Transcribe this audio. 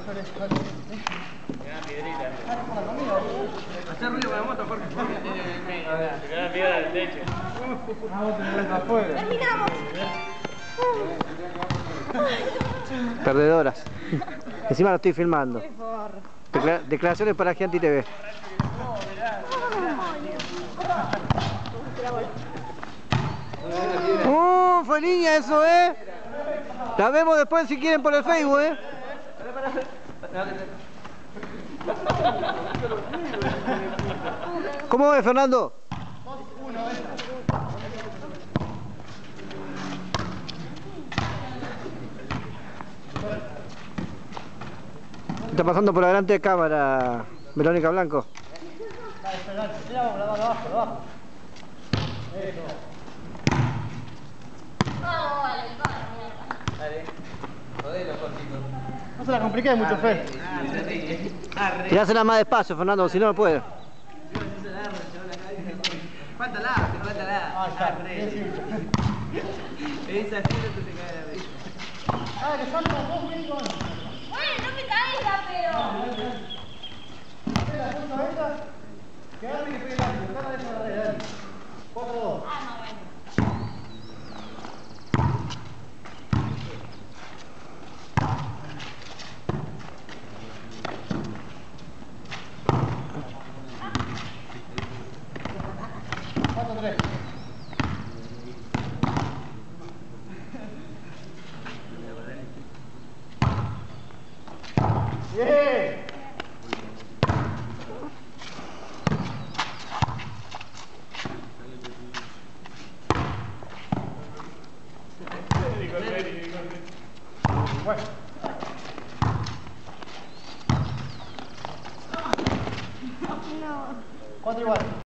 Hacer ruido con la moto, Jorge. Se queda pegada al techo. Terminamos. Perdedoras. Encima lo estoy filmando. Declaraciones para Gianti TV. Fue niña eso, La vemos después si quieren por el Facebook, ¿Cómo ves, Fernando? 2-1. Está pasando por adelante de cámara Verónica Blanco. No se la compliqué mucho, Fer. Tirásela más despacio, Fernando, si no, no puede. Faltala. Esa sí no se cae la risa. Que salta vos, México. Bueno, no me caiga, pero. Que agarre y pegue el ángulo. Cada vez agarre, dale. 4-2. Ah, no, bueno. ¡Bien! Bueno. 4 igual.